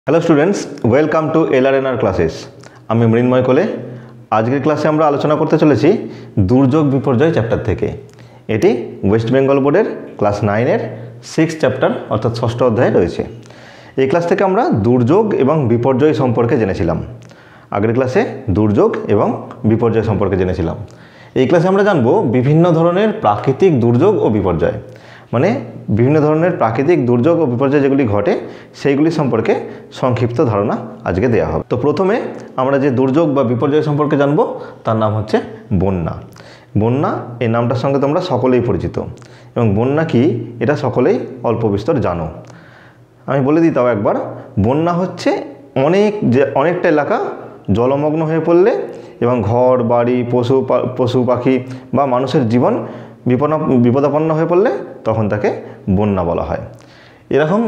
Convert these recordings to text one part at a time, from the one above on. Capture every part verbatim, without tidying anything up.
Hello students, welcome to LRNR classes. আমি মৃন্ময় কোলে। আজকের ক্লাসে আমরা আলোচনা করতে চলেছি দুর্যোগ বিপর্যয় চ্যাপ্টার থেকে। এটি ওয়েস্ট বেঙ্গল বোর্ডের ক্লাস নাইনের সিক্স চ্যাপ্টার অর্থাৎ ষষ্ঠ অধ্যায়ে রয়েছে। এই ক্লাস থেকে আমরা দুর্যোগ এবং বিপর্যয় সম্পর্কে জেনেছিলাম। আগের ক্লাসে দুর্যোগ এবং বিপর্যয় সম্পর্কে জেনেছিলাম। এই ক্লাসে আমরা জানব বিভিন্ন ধরনের প্রাকৃতিক দুর্যোগ ও বিপর্যয়, মানে বিভিন্ন ধরনের প্রাকৃতিক দুর্যোগ ও বিপর্যয় যেগুলি ঘটে সেইগুলি সম্পর্কে সংক্ষিপ্ত ধারণা আজকে দেওয়া হবে। তো প্রথমে আমরা যে দুর্যোগ বা বিপর্যয় সম্পর্কে জানব তার নাম হচ্ছে বন্যা। বন্যা এই নামটার সঙ্গে তোমরা সকলেই পরিচিত, এবং বন্যা কি এটা সকলেই অল্প বিস্তর জানো। আমি বলে দিই তাও একবার, বন্যা হচ্ছে অনেক যে অনেকটা এলাকা জলমগ্ন হয়ে পড়লে এবং ঘর বাড়ি পশু পশু পাখি বা মানুষের জীবন বিপদ বিপদাপন্ন হয়ে পড়লে তখন তাকে বন্যা বলা হয়। এরকম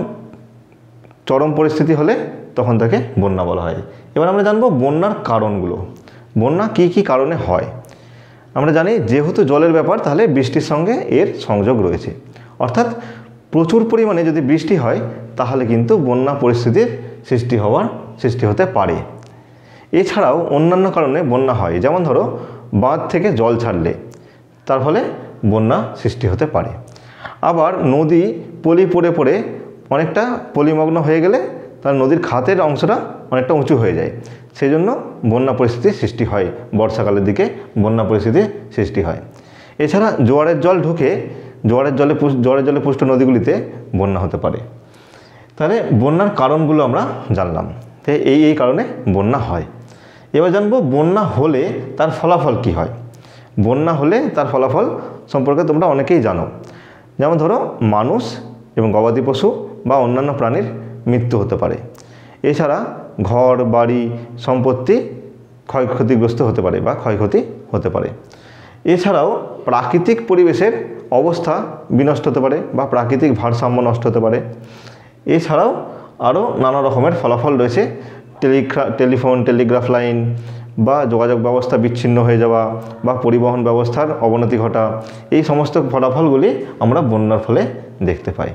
চরম পরিস্থিতি হলে তখন তাকে বন্যা বলা হয়। এবার আমরা জানবো বন্যার কারণগুলো। বন্যা কি কি কারণে হয়। আমরা জানি যেহেতু জলের ব্যাপার, তাহলে বৃষ্টির সঙ্গে এর সংযোগ রয়েছে। অর্থাৎ প্রচুর পরিমাণে যদি বৃষ্টি হয় তাহলে কিন্তু বন্যা পরিস্থিতির সৃষ্টি হওয়ার সৃষ্টি হতে পারে। এছাড়াও অন্যান্য কারণে বন্যা হয়, যেমন ধরো বাঁধ থেকে জল ছাড়লে তার ফলে বন্যা সৃষ্টি হতে পারে। আবার নদী পলি পড়ে পড়ে অনেকটা পলিমগ্ন হয়ে গেলে তার নদীর খাতের অংশটা অনেকটা উঁচু হয়ে যায়, সেই জন্য বন্যা পরিস্থিতির সৃষ্টি হয়। বর্ষাকালের দিকে বন্যা পরিস্থিতির সৃষ্টি হয়। এছাড়া জোয়ারের জল ঢুকে জোয়ারের জলে জোয়ারের জলে পুষ্ট নদীগুলিতে বন্যা হতে পারে। তাহলে বন্যার কারণগুলো আমরা জানলাম, তো এই এই কারণে বন্যা হয়। এবার জানবো বন্যা হলে তার ফলাফল কি হয়। বন্যা হলে তার ফলাফল সম্পর্কে তোমরা অনেকেই জানো। যেমন ধরো মানুষ এবং গবাদি পশু বা অন্যান্য প্রাণীর মৃত্যু হতে পারে। এছাড়া ঘর বাড়ি সম্পত্তি ক্ষয়ক্ষতিগ্রস্ত হতে পারে বা ক্ষয়ক্ষতি হতে পারে। এছাড়াও প্রাকৃতিক পরিবেশের অবস্থা বিনষ্ট হতে পারে বা প্রাকৃতিক ভারসাম্য নষ্ট হতে পারে। এছাড়াও আরও নানা রকমের ফলাফল রয়েছে। টেলিগ্রা টেলিফোন টেলিগ্রাফ লাইন বা যোগাযোগ ব্যবস্থা বিচ্ছিন্ন হয়ে যাওয়া বা পরিবহন ব্যবস্থার অবনতি ঘটা, এই সমস্ত ফলাফলগুলি আমরা বন্যার ফলে দেখতে পাই।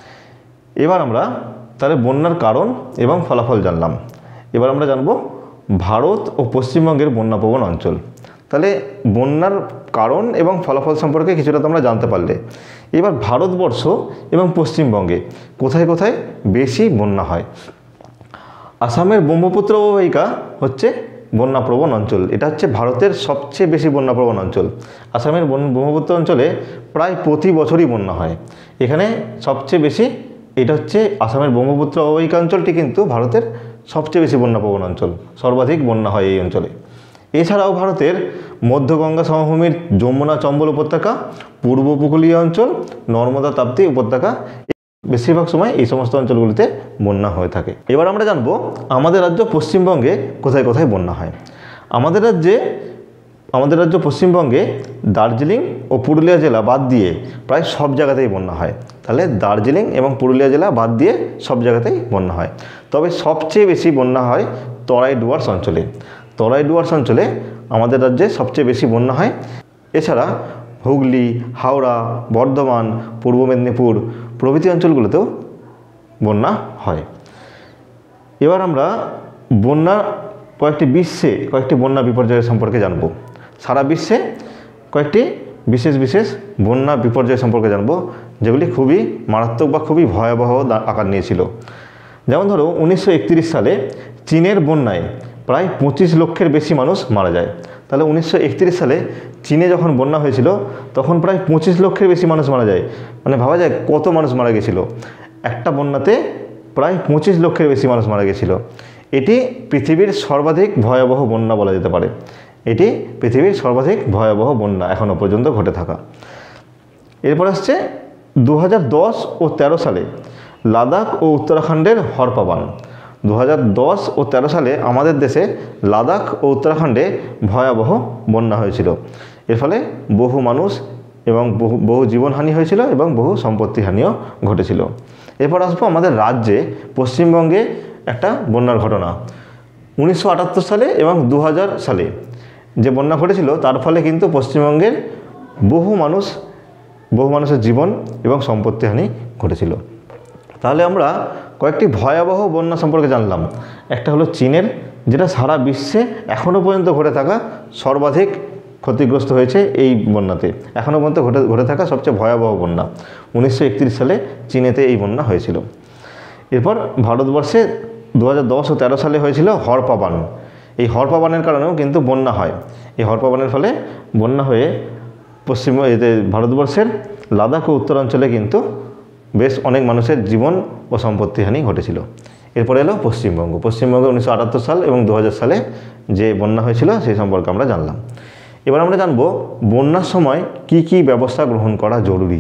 এবার আমরা তাহলে বন্যার কারণ এবং ফলাফল জানলাম। এবার আমরা জানব ভারত ও পশ্চিমবঙ্গের বন্যাপ্রবণ অঞ্চল। তাহলে বন্যার কারণ এবং ফলাফল সম্পর্কে কিছুটা তোমরা জানতে পারলে। এবার ভারতবর্ষ এবং পশ্চিমবঙ্গে কোথায় কোথায় বেশি বন্যা হয়। আসামের ব্রহ্মপুত্র অববাহিকা হচ্ছে বন্যাপ্রবণ অঞ্চল। এটা হচ্ছে ভারতের সবচেয়ে বেশি বন্যাপ্রবণ অঞ্চল। আসামের ব্রহ্মপুত্র অঞ্চলে প্রায় প্রতি বছরই বন্যা হয়। এখানে সবচেয়ে বেশি এটা হচ্ছে আসামের ব্রহ্মপুত্র অববাহিকা অঞ্চলটি কিন্তু ভারতের সবচেয়ে বেশি বন্যাপ্রবণ অঞ্চল। সর্বাধিক বন্যা হয় এই অঞ্চলে। এছাড়াও ভারতের মধ্য গঙ্গা সমভূমির যমুনা চম্বল উপত্যকা, পূর্ব উপকূলীয় অঞ্চল, নর্মদা তাপ্তি উপত্যকা, বেশিরভাগ সময় এই সমস্ত অঞ্চলগুলিতে বন্যা হয়ে থাকে। এবার আমরা জানবো আমাদের রাজ্য পশ্চিমবঙ্গে কোথায় কোথায় বন্যা হয়। আমাদের রাজ্যে আমাদের রাজ্য পশ্চিমবঙ্গে দার্জিলিং ও পুরুলিয়া জেলা বাদ দিয়ে প্রায় সব জায়গাতেই বন্যা হয়। তাহলে দার্জিলিং এবং পুরুলিয়া জেলা বাদ দিয়ে সব জায়গাতেই বন্যা হয়। তবে সবচেয়ে বেশি বন্যা হয় তরাই ডুয়ার্স অঞ্চলে। তরাই ডুয়ার্স অঞ্চলে আমাদের রাজ্যে সবচেয়ে বেশি বন্যা হয়। এছাড়া হুগলি, হাওড়া, বর্ধমান, পূর্ব মেদিনীপুর প্রভৃতি অঞ্চলগুলোতেও বন্যা হয়। এবার আমরা বন্যা কয়েকটি বিশ্বে কয়েকটি বন্যা বিপর্যয়ের সম্পর্কে জানব। সারা বিশ্বে কয়েকটি বিশেষ বিশেষ বন্যা বিপর্যয় সম্পর্কে জানব, যেগুলি খুবই মারাত্মক বা খুবই ভয়াবহ আকার নিয়েছিল। যেমন ধরো উনিশশো একত্রিশ সালে চীনের বন্যায় প্রায় পঁচিশ লক্ষের বেশি মানুষ মারা যায়। তাহলে উনিশশো একত্রিশ সালে চীনে যখন বন্যা হয়েছিল তখন প্রায় পঁচিশ লক্ষের বেশি মানুষ মারা যায়। মানে ভাবা যায় কত মানুষ মারা গেছিল। একটা বন্যাতে প্রায় পঁচিশ লক্ষের বেশি মানুষ মারা গেছিল। এটি পৃথিবীর সর্বাধিক ভয়াবহ বন্যা বলা যেতে পারে। এটি পৃথিবীর সর্বাধিক ভয়াবহ বন্যা এখনও পর্যন্ত ঘটে থাকা। এরপর আসছে দু হাজার দশ ও তেরো সালে লাদাখ ও উত্তরাখণ্ডের হরপাবান। দু হাজার দশ ও তেরো সালে আমাদের দেশে লাদাখ ও উত্তরাখণ্ডে ভয়াবহ বন্যা হয়েছিল। এর ফলে বহু মানুষ এবং বহু বহু জীবনহানি হয়েছিল এবং বহু সম্পত্তিহানিও ঘটেছিল। এরপর আসবো আমাদের রাজ্যে পশ্চিমবঙ্গে একটা বন্যার ঘটনা। উনিশশো আটাত্তর সালে এবং দু হাজার সালে যে বন্যা ঘটেছিল তার ফলে কিন্তু পশ্চিমবঙ্গের বহু মানুষ বহু মানুষের জীবন এবং সম্পত্তিহানি ঘটেছিল। তাহলে আমরা কয়েকটি ভয়াবহ বন্যা সম্পর্কে জানলাম। একটা হলো চীনের, যেটা সারা বিশ্বে এখনও পর্যন্ত ঘটে থাকা সর্বাধিক ক্ষতিগ্রস্ত হয়েছে এই বন্যাতে, এখনও পর্যন্ত ঘটে ঘটে থাকা সবচেয়ে ভয়াবহ বন্যা। উনিশশো একত্রিশ সালে চীনেতে এই বন্যা হয়েছিল। এরপর ভারতবর্ষে দু হাজার দশ ও তেরো সালে হয়েছিল হরপাবান। এই হরপাবানের কারণেও কিন্তু বন্যা হয়। এই হরপাবানের ফলে বন্যা হয়ে পশ্চিম এতে ভারতবর্ষের লাদাখ ও উত্তরাঞ্চলে কিন্তু বেশ অনেক মানুষের জীবন ও সম্পত্তিহানি ঘটেছিল। এরপরে এলো পশ্চিমবঙ্গ। পশ্চিমবঙ্গে উনিশশো আটাত্তর সাল এবং দু হাজার সালে যে বন্যা হয়েছিল সেই সম্পর্কে আমরা জানলাম। এবার আমরা জানব বন্যার সময় কি কি ব্যবস্থা গ্রহণ করা জরুরি।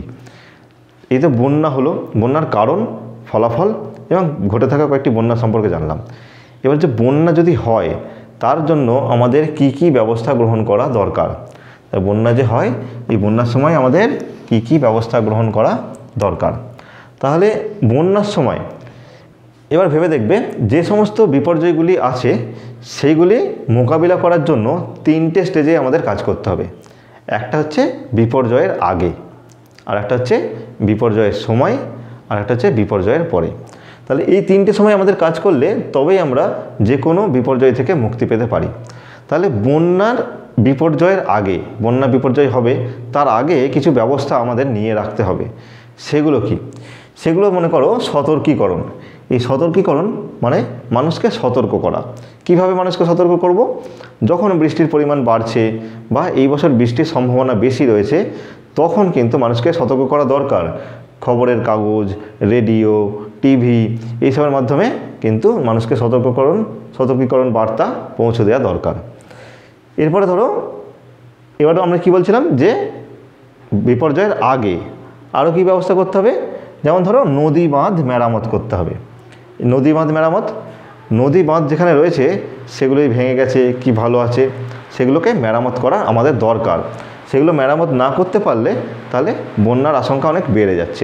এই তো বন্যা হলো, বন্যার কারণ, ফলাফল এবং ঘটে থাকা কয়েকটি বন্যা সম্পর্কে জানলাম। এবার যে বন্যা যদি হয় তার জন্য আমাদের কি কি ব্যবস্থা গ্রহণ করা দরকার। তাই বন্যা যে হয়, এই বন্যার সময় আমাদের কি কি ব্যবস্থা গ্রহণ করা দরকার। তাহলে বন্যার সময় এবার ভেবে দেখবে যে সমস্ত বিপর্যয়গুলি আছে সেইগুলি মোকাবিলা করার জন্য তিনটে স্টেজে আমাদের কাজ করতে হবে। একটা হচ্ছে বিপর্যয়ের আগে, আর একটা হচ্ছে বিপর্যয়ের সময়, আর একটা হচ্ছে বিপর্যয়ের পরে। তাহলে এই তিনটে সময় আমাদের কাজ করলে তবেই আমরা যে কোনো বিপর্যয় থেকে মুক্তি পেতে পারি। তাহলে বন্যার বিপর্যয়ের আগে, বন্যা বিপর্যয় হবে তার আগে কিছু ব্যবস্থা আমাদের নিয়ে রাখতে হবে। সেগুলো কি? সেগুলো মনে করো সতর্কীকরণ। এই সতর্কীকরণ মানে মানুষকে সতর্ক করা। কিভাবে মানুষকে সতর্ক করব? যখন বৃষ্টির পরিমাণ বাড়ছে বা এই বছর বৃষ্টির সম্ভাবনা বেশি রয়েছে, তখন কিন্তু মানুষকে সতর্ক করা দরকার। খবরের কাগজ, রেডিও, টিভি এইসবের মাধ্যমে কিন্তু মানুষকে সতর্ককরণ সতর্কীকরণ বার্তা পৌঁছে দেওয়া দরকার। এরপরে ধরো এবারে আমরা কি বলছিলাম যে বিপর্যয়ের আগে আরও কী ব্যবস্থা করতে হবে, যেমন ধরো নদী বাঁধ মেরামত করতে হবে। নদী বাঁধ মেরামত, নদী বাঁধ যেখানে রয়েছে সেগুলোই ভেঙে গেছে কি ভালো আছে, সেগুলোকে মেরামত করা আমাদের দরকার। সেগুলো মেরামত না করতে পারলে তাহলে বন্যার আশঙ্কা অনেক বেড়ে যাচ্ছে।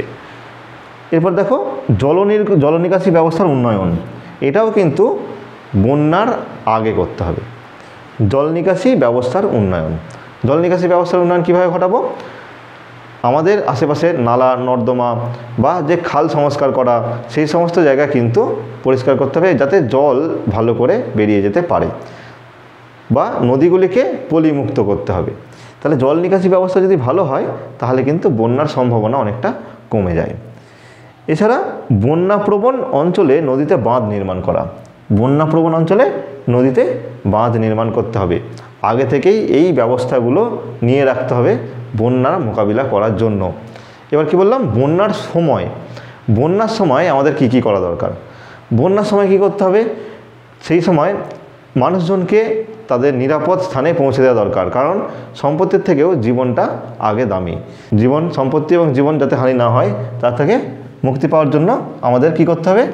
এরপর দেখো জলনির জলনিকাশি ব্যবস্থার উন্নয়ন, এটাও কিন্তু বন্যার আগে করতে হবে। জল নিকাশি ব্যবস্থার উন্নয়ন, জল নিকাশি ব্যবস্থার উন্নয়ন কীভাবে ঘটাবো? আমাদের আশেপাশে নালা নর্দমা বা যে খাল সংস্কার করা, সেই সমস্ত জায়গা কিন্তু পরিষ্কার করতে হবে যাতে জল ভালো করে বেরিয়ে যেতে পারে, বা নদীগুলিকে পলিমুক্ত করতে হবে। তাহলে জল নিকাশি ব্যবস্থা যদি ভালো হয় তাহলে কিন্তু বন্যার সম্ভাবনা অনেকটা কমে যায়। এছাড়া বন্যাপ্রবণ অঞ্চলে নদীতে বাঁধ নির্মাণ করা, বন্যাপ্রবণ অঞ্চলে নদীতে বাঁধ নির্মাণ করতে হবে। আগে থেকেই এই ব্যবস্থাগুলো নিয়ে রাখতে হবে বন্যার মোকাবিলা করার জন্য। এবার কি বললাম, বন্যার সময়, বন্যার সময় আমাদের কি কি করা দরকার? বন্যার সময় কি করতে হবে? সেই সময় মানুষজনকে তাদের নিরাপদ স্থানে পৌঁছে দেওয়া দরকার, কারণ সম্পত্তির থেকেও জীবনটা আগে দামি। জীবন, সম্পত্তি এবং জীবন যাতে হানি না হয় তার থেকে মুক্তি পাওয়ার জন্য আমাদের কি করতে হবে?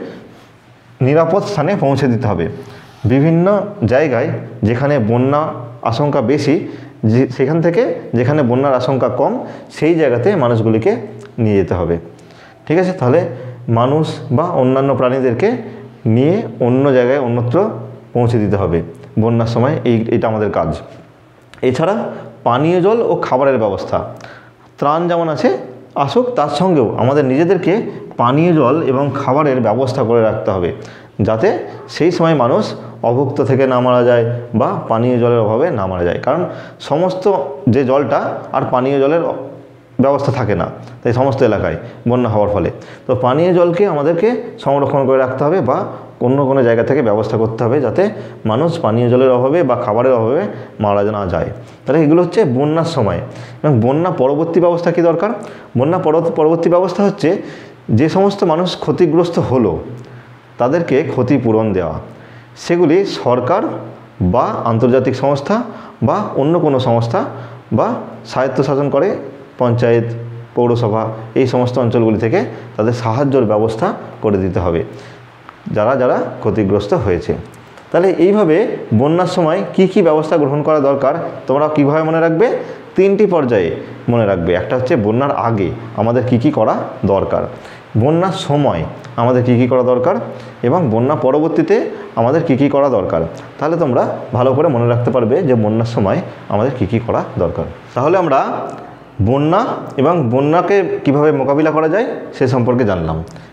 নিরাপদ স্থানে পৌঁছে দিতে হবে। বিভিন্ন জায়গায় যেখানে বন্যা আশঙ্কা বেশি, যে সেখান থেকে যেখানে বন্যার আশঙ্কা কম, সেই জায়গাতে মানুষগুলিকে নিয়ে যেতে হবে। ঠিক আছে? তাহলে মানুষ বা অন্যান্য প্রাণীদেরকে নিয়ে অন্য জায়গায় অন্যত্র পৌঁছে দিতে হবে বন্যার সময়, এই এটা আমাদের কাজ। এছাড়া পানীয় জল ও খাবারের ব্যবস্থা, ত্রাণ যেমন আছে আসুক, তার সঙ্গেও আমাদের নিজেদেরকে পানীয় জল এবং খাবারের ব্যবস্থা করে রাখতে হবে, যাতে সেই সময় মানুষ অভুক্ত থেকে না মারা যায় বা পানীয় জলের অভাবে না মারা যায়। কারণ সমস্ত যে জলটা আর পানীয় জলের ব্যবস্থা থাকে না তাই সমস্ত এলাকায় বন্যা হওয়ার ফলে, তো পানীয় জলকে আমাদেরকে সংরক্ষণ করে রাখতে হবে বা অন্য কোনো জায়গা থেকে ব্যবস্থা করতে হবে যাতে মানুষ পানীয় জলের অভাবে বা খাবারের অভাবে মারা না যায়। তাহলে এগুলো হচ্ছে বন্যার সময়। এবং বন্যা পরবর্তী ব্যবস্থা কি দরকার? বন্যা পরবর্তী ব্যবস্থা হচ্ছে যে সমস্ত মানুষ ক্ষতিগ্রস্ত হলো তাদেরকে ক্ষতিপূরণ দেওয়া। সেগুলি সরকার বা আন্তর্জাতিক সংস্থা বা অন্য কোনো সংস্থা বা স্বায়ত্তশাসন করে পঞ্চায়েত, পৌরসভা এই সমস্ত অঞ্চলগুলি থেকে তাদের সাহায্যের ব্যবস্থা করে দিতে হবে যারা যারা ক্ষতিগ্রস্ত হয়েছে। তাহলে এইভাবে বন্যার সময় কি কি ব্যবস্থা গ্রহণ করা দরকার তোমরা কীভাবে মনে রাখবে? তিনটি পর্যায়ে মনে রাখবে। একটা হচ্ছে বন্যার আগে আমাদের কি কি করা দরকার, বন্যার সময় আমাদের কি কি করা দরকার, এবং বন্যা পরবর্তীতে আমাদের কি কি করা দরকার। তাহলে তোমরা ভালো করে মনে রাখতে পারবে যে বন্যার সময় আমাদের কি কি করা দরকার। তাহলে আমরা বন্যা এবং বন্যাকে কিভাবে মোকাবিলা করা যায় সে সম্পর্কে জানলাম।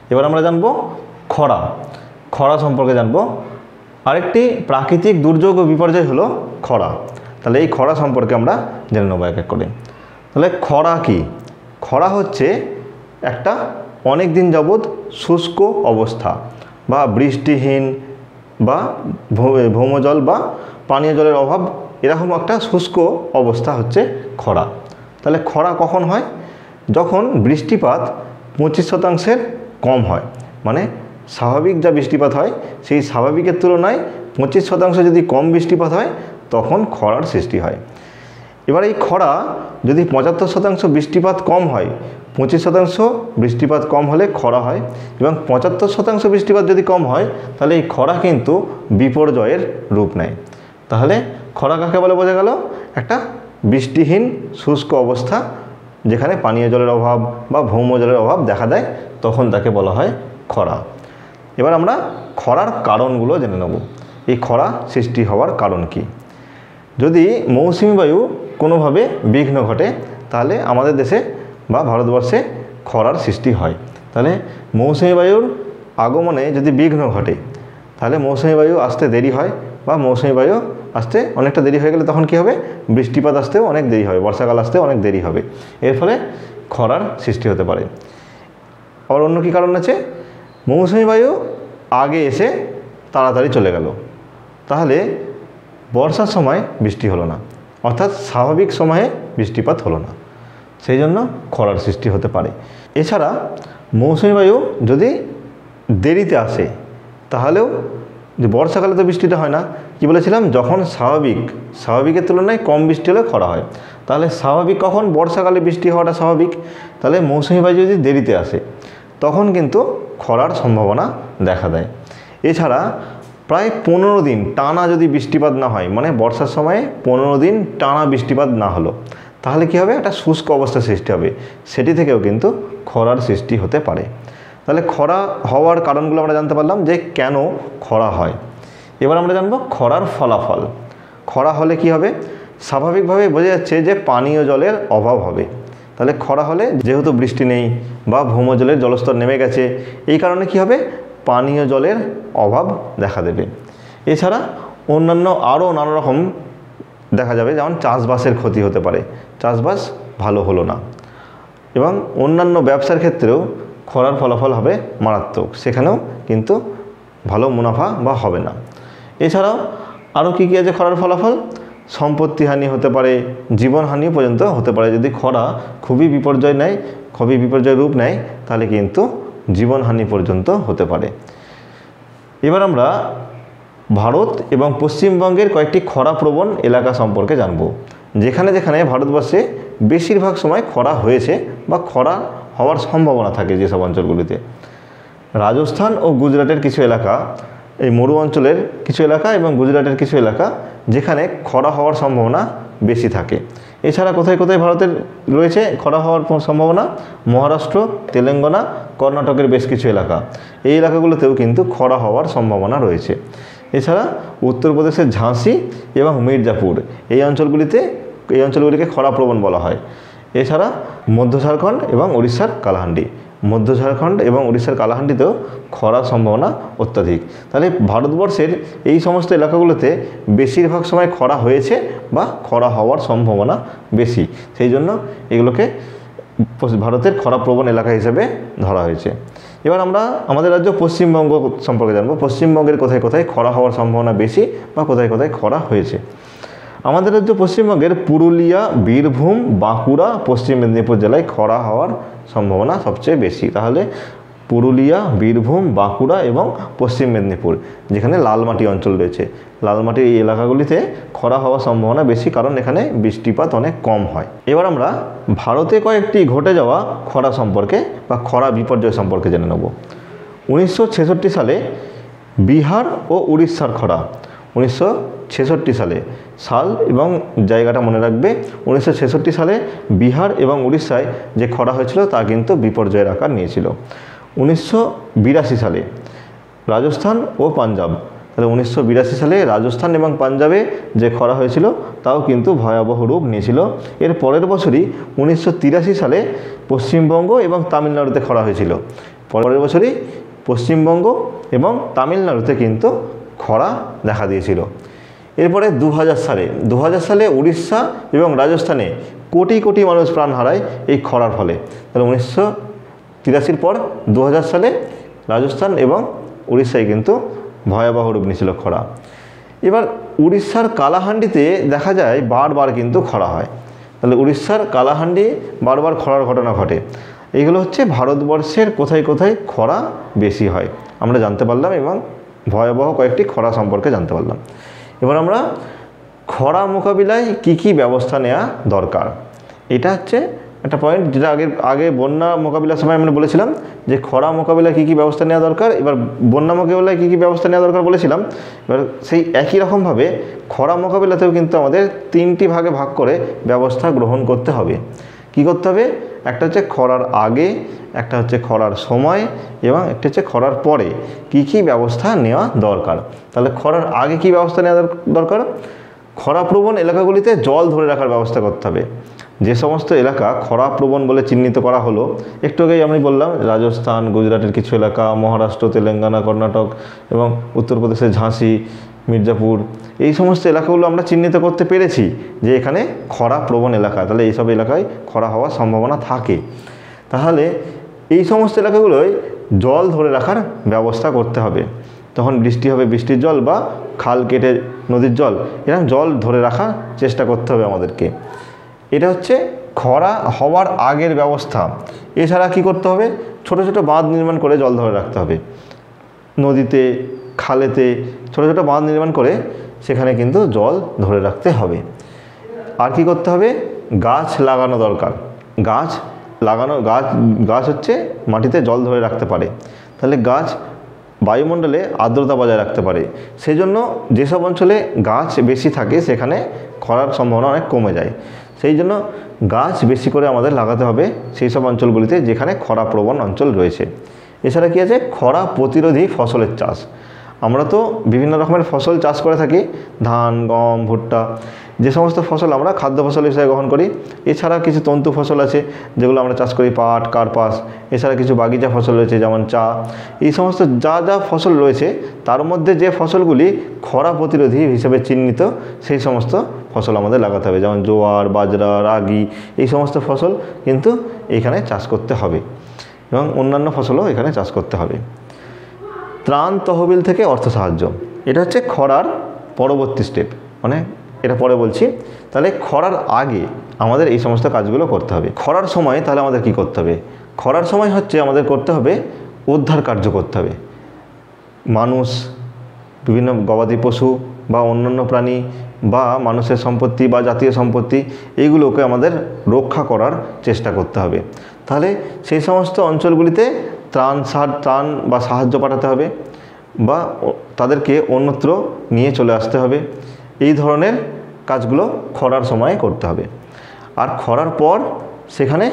এবার আমরা জানবো খরা। খরা সম্পর্কে জানবো। আরেকটি প্রাকৃতিক দুর্যোগ ও বিপর্যয় হলো খরা। তাহলে এই খরা সম্পর্কে আমরা জেনে নেব এক এক করে। তাহলে খরা কি? খরা হচ্ছে একটা অনেক দিন যাবৎ শুষ্ক অবস্থা বা বৃষ্টিহীন বা ভৌমজল বা পানীয় জলের অভাব, এরকম একটা শুষ্ক অবস্থা হচ্ছে খরা। তাহলে খরা কখন হয়? যখন বৃষ্টিপাত পঁচিশ শতাংশের কম হয়, মানে স্বাভাবিক যা বৃষ্টিপাত হয় সেই স্বাভাবিকের তুলনায় পঁচিশ শতাংশ যদি কম বৃষ্টিপাত হয় তখন খরার সৃষ্টি হয়। এবার এই খরা যদি পঁচাত্তর শতাংশ বৃষ্টিপাত কম হয়, পঁচিশ শতাংশ বৃষ্টিপাত কম হলে খরা হয়, এবং পঁচাত্তর শতাংশ বৃষ্টিপাত যদি কম হয় তাহলে এই খরা কিন্তু বিপর্যয়ের রূপ নেয়। তাহলে খরা কাকে বলে বোঝা গেল? একটা বৃষ্টিহীন শুষ্ক অবস্থা যেখানে পানীয় জলের অভাব বা ভৌম জলের অভাব দেখা দেয়, তখন তাকে বলা হয় খরা। এবার আমরা খরার কারণগুলো জেনে নেব। এই খরা সৃষ্টি হওয়ার কারণ কি? যদি মৌসুমী বায়ু কোনোভাবে বিঘ্ন ঘটে তাহলে আমাদের দেশে বা ভারতবর্ষে খরার সৃষ্টি হয়। তাহলে মৌসুমী বায়ুর আগমনে যদি বিঘ্ন ঘটে তাহলে মৌসুমী বায়ু আসতে দেরি হয়, বা মৌসুমী বায়ু আসতে অনেকটা দেরি হয়ে গেলে তখন কী হবে? বৃষ্টিপাত আসতেও অনেক দেরি হবে, বর্ষাকাল আসতেও অনেক দেরি হবে। এর ফলে খরার সৃষ্টি হতে পারে। আবার অন্য কী কারণ আছে? মৌসুমী বায়ু আগে এসে তাড়াতাড়ি চলে গেল, তাহলে বর্ষার সময় বৃষ্টি হলো না, অর্থাৎ স্বাভাবিক সময়ে বৃষ্টিপাত হলো না, সেই জন্য খরার সৃষ্টি হতে পারে। এছাড়া মৌসুমী বায়ু যদি দেরিতে আসে তাহলেও, যে বর্ষাকালে তো বৃষ্টিটা হয় না, কি বলেছিলাম? যখন স্বাভাবিক স্বাভাবিকের তুলনায় কম বৃষ্টি হলে খরা হয়। তাহলে স্বাভাবিক কখন? বর্ষাকালে বৃষ্টি হওয়াটা স্বাভাবিক। তাহলে মৌসুমী বায়ু যদি দেরিতে আসে তখন কিন্তু খরার সম্ভাবনা দেখা দেয়। এছাড়া প্রায় পনেরো দিন টানা যদি বৃষ্টিপাত না হয়, মানে বর্ষার সময়ে পনেরো দিন টানা বৃষ্টিপাত না হলো, তাহলে কী হবে? একটা শুষ্ক অবস্থা সৃষ্টি হবে, সেটি থেকেও কিন্তু খরার সৃষ্টি হতে পারে। তাহলে খরা হওয়ার কারণগুলো আমরা জানতে পারলাম যে কেন খরা হয়। এবার আমরা জানবো খরার ফলাফল। খরা হলে কি হবে? স্বাভাবিকভাবে বোঝা যাচ্ছে যে পানীয় জলের অভাব হবে। তাহলে খরা হলে যেহেতু বৃষ্টি নেই বা ভৌমজলের জলস্তর নেমে গেছে, এই কারণে কি হবে? পানীয় জলের অভাব দেখা দেবে। এছাড়া অন্যান্য আরও নানা রকম দেখা যাবে, যেমন চাষবাসের ক্ষতি হতে পারে, চাষবাস ভালো হলো না, এবং অন্যান্য ব্যবসার ক্ষেত্রেও খরার ফলাফল হবে মারাত্মক, সেখানেও কিন্তু ভালো মুনাফা বা হবে না। এছাড়াও আরও কী কী আছে খরার ফলাফল? সম্পত্তিহানি হতে পারে, জীবনহানি পর্যন্ত হতে পারে। যদি খরা খুবই বিপর্যয় নেয়, খুবই বিপর্যয় রূপ নেয়, তাহলে কিন্তু জীবনহানি পর্যন্ত হতে পারে। এবার আমরা ভারত এবং পশ্চিমবঙ্গের কয়েকটি খরাপ্রবণ এলাকা সম্পর্কে জানব, যেখানে যেখানে ভারতবর্ষে বেশিরভাগ সময় খরা হয়েছে বা খরা হওয়ার সম্ভাবনা থাকে। যেসব অঞ্চলগুলিতে রাজস্থান ও গুজরাটের কিছু এলাকা, এই মরু অঞ্চলের কিছু এলাকা এবং গুজরাটের কিছু এলাকা যেখানে খরা হওয়ার সম্ভাবনা বেশি থাকে। এছাড়া কোথায় কোথায় ভারতের রয়েছে খরা হওয়ার সম্ভাবনা? মহারাষ্ট্র, তেলেঙ্গানা, কর্ণাটকের বেশ কিছু এলাকা, এই এলাকাগুলোতেও কিন্তু খরা হওয়ার সম্ভাবনা রয়েছে। এছাড়া উত্তরপ্রদেশের ঝাঁসি এবং মির্জাপুর, এই অঞ্চলগুলিতে এই অঞ্চলগুলিকে খরাপ্রবণ বলা হয়। এছাড়া মধ্য ঝাড়খণ্ড এবং উড়িষ্যার কালাহান্ডি, মধ্য ঝাড়খণ্ড এবং উড়িষ্যার কালাহান্ডিতেও খরার সম্ভাবনা অত্যাধিক। তাহলে ভারতবর্ষের এই সমস্ত এলাকাগুলোতে বেশিরভাগ সময় খরা হয়েছে বা খরা হওয়ার সম্ভাবনা বেশি, সেই জন্য এগুলোকে ভারতের খরাপ্রবণ এলাকা হিসেবে ধরা হয়েছে। এবার আমরা আমাদের রাজ্য পশ্চিমবঙ্গ সম্পর্কে জানবো। পশ্চিমবঙ্গের কোথায় কোথায় খরা হওয়ার সম্ভাবনা বেশি বা কোথায় কোথায় খরা হয়েছে। আমাদের রাজ্য পশ্চিমবঙ্গের পুরুলিয়া, বীরভূম, বাঁকুড়া, পশ্চিম মেদিনীপুর জেলায় খরা হওয়ার সম্ভাবনা সবচেয়ে বেশি। তাহলে পুরুলিয়া, বীরভূম, বাঁকুড়া এবং পশ্চিম মেদিনীপুর, যেখানে লালমাটি অঞ্চল রয়েছে, লালমাটির এই এলাকাগুলিতে খরা হওয়ার সম্ভাবনা বেশি, কারণ এখানে বৃষ্টিপাত অনেক কম হয়। এবার আমরা ভারতে কয়েকটি ঘটে যাওয়া খরা সম্পর্কে বা খরা বিপর্যয় সম্পর্কে জেনে নেব। উনিশশো ছেষট্টি সালে বিহার ও উড়িষ্যার খরা, উনিশশো ছেষট্টি সালে সাল এবং জায়গাটা মনে রাখবে। উনিশশো ছেষট্টি সালে বিহার এবং উড়িষ্যায় যে খরা হয়েছিল তা কিন্তু বিপর্যয়ের আকার নিয়েছিল। উনিশশো বিরাশি সালে রাজস্থান ও পাঞ্জাব, তাহলে উনিশশো বিরাশি সালে রাজস্থান এবং পাঞ্জাবে যে খরা হয়েছিল তাও কিন্তু ভয়াবহ রূপ নিয়েছিল। এর পরের বছরই উনিশশো তিরাশি সালে পশ্চিমবঙ্গ এবং তামিলনাড়ুতে খরা হয়েছিল। পরের বছরই পশ্চিমবঙ্গ এবং তামিলনাড়ুতে কিন্তু খরা দেখা দিয়েছিল। এরপরে দু হাজার সালে দু হাজার সালে উড়িষ্যা এবং রাজস্থানে কোটি কোটি মানুষ প্রাণ হারায় এই খরার ফলে। তাহলে উনিশশো তিরাশির পর দু হাজার সালে রাজস্থান এবং উড়িষ্যায় কিন্তু ভয়াবহ রূপ নিয়েছিল খরা। এবার উড়িষ্যার কালাহান্ডিতে দেখা যায় বারবার কিন্তু খরা হয়। তাহলে উড়িষ্যার কালাহান্ডি বারবার খরার ঘটনা ঘটে। এইগুলো হচ্ছে ভারতবর্ষের কোথায় কোথায় খরা বেশি হয় আমরা জানতে পারলাম এবং ভয়াবহ কয়েকটি খরা সম্পর্কে জানতে পারলাম। এবার আমরা খরা মোকাবিলায় কি কি ব্যবস্থা নেওয়া দরকার, এটা হচ্ছে একটা পয়েন্ট যেটা আগে আগে বন্যা মোকাবিলার সময় আমরা বলেছিলাম যে খরা মোকাবিলায় কী কী ব্যবস্থা নেওয়া দরকার। এবার বন্যা মোকাবিলায় কী কী ব্যবস্থা নেওয়া দরকার বলেছিলাম। এবার সেই একই রকমভাবে খরা মোকাবিলাতেও কিন্তু আমাদের তিনটি ভাগে ভাগ করে ব্যবস্থা গ্রহণ করতে হবে। কি করতে হবে? একটা হচ্ছে খরার আগে, একটা হচ্ছে খরার সময় এবং একটা হচ্ছে খরার পরে কি কি ব্যবস্থা নেওয়া দরকার। তাহলে খরার আগে কি ব্যবস্থা নেওয়া দরকার? খরাপ্রবণ এলাকাগুলিতে জল ধরে রাখার ব্যবস্থা করতে হবে। যে সমস্ত এলাকা খরাপ্রবণ বলে চিহ্নিত করা হলো, একটু আগেই আমি বললাম রাজস্থান, গুজরাটের কিছু এলাকা, মহারাষ্ট্র, তেলেঙ্গানা, কর্ণাটক এবং উত্তরপ্রদেশের ঝাঁসি, মির্জাপুর, এই সমস্ত এলাকাগুলো আমরা চিহ্নিত করতে পেরেছি যে এখানে খরাপ্রবণ এলাকা। তাহলে এইসব এলাকায় খরা হওয়ার সম্ভাবনা থাকে। তাহলে এই সমস্ত এলাকাগুলোয় জল ধরে রাখার ব্যবস্থা করতে হবে। তখন বৃষ্টি হবে, বৃষ্টির জল বা খাল কেটে নদীর জল, এরকম জল ধরে রাখার চেষ্টা করতে হবে আমাদেরকে। এটা হচ্ছে খরা হওয়ার আগের ব্যবস্থা। এছাড়া কি করতে হবে? ছোট ছোট বাঁধ নির্মাণ করে জল ধরে রাখতে হবে। নদীতে, খালেতে ছোট ছোট বাঁধ নির্মাণ করে সেখানে কিন্তু জল ধরে রাখতে হবে। আর কি করতে হবে? গাছ লাগানো দরকার। গাছ লাগানো গাছ গাছ হচ্ছে মাটিতে জল ধরে রাখতে পারে। তাহলে গাছ বায়ুমণ্ডলে আর্দ্রতা বজায় রাখতে পারে। সেই জন্য যেসব অঞ্চলে গাছ বেশি থাকে সেখানে খরার সম্ভাবনা অনেক কমে যায়। সেই জন্য গাছ বেশি করে আমাদের লাগাতে হবে সেই সব অঞ্চলগুলিতে যেখানে খরাপ্রবণ অঞ্চল রয়েছে। এছাড়া কী আছে? খরা প্রতিরোধী ফসলের চাষ। আমরা তো বিভিন্ন রকমের ফসল চাষ করে থাকি, ধান, গম, ভুট্টা, যে সমস্ত ফসল আমরা খাদ্য ফসল হিসেবে গ্রহণ করি। এছাড়া কিছু তন্তু ফসল আছে যেগুলো আমরা চাষ করি, পাট, কার্পাস। এছাড়া কিছু বাগিচা ফসল রয়েছে যেমন চা। এই সমস্ত যা যা ফসল রয়েছে তার মধ্যে যে ফসলগুলি খরা প্রতিরোধী হিসেবে চিহ্নিত সেই সমস্ত ফসল আমাদের লাগাতে হবে, যেমন জোয়ার, বাজরা, রাগি, এই সমস্ত ফসল কিন্তু এখানে চাষ করতে হবে এবং অন্যান্য ফসলও এখানে চাষ করতে হবে। ত্রাণ তহবিল থেকে অর্থ সাহায্য, এটা হচ্ছে খরার পরবর্তী স্টেপ, মানে এটা পরে বলছি। তাহলে খরার আগে আমাদের এই সমস্ত কাজগুলো করতে হবে। খরার সময় তাহলে আমাদের কি করতে হবে? খরার সময় হচ্ছে আমাদের করতে হবে উদ্ধার কার্য করতে হবে। মানুষ, বিভিন্ন গবাদি পশু বা অন্যান্য প্রাণী বা মানুষের সম্পত্তি বা জাতীয় সম্পত্তি, এইগুলোকে আমাদের রক্ষা করার চেষ্টা করতে হবে। তাহলে সেই সমস্ত অঞ্চলগুলিতে ত্রাণ সাহায্য ত্রাণ বা সাহায্য পাঠাতে হবে বা তাদেরকে অন্যত্র নিয়ে চলে আসতে হবে। এই ধরনের কাজগুলো খরার সময় করতে হবে। আর খরার পর সেখানে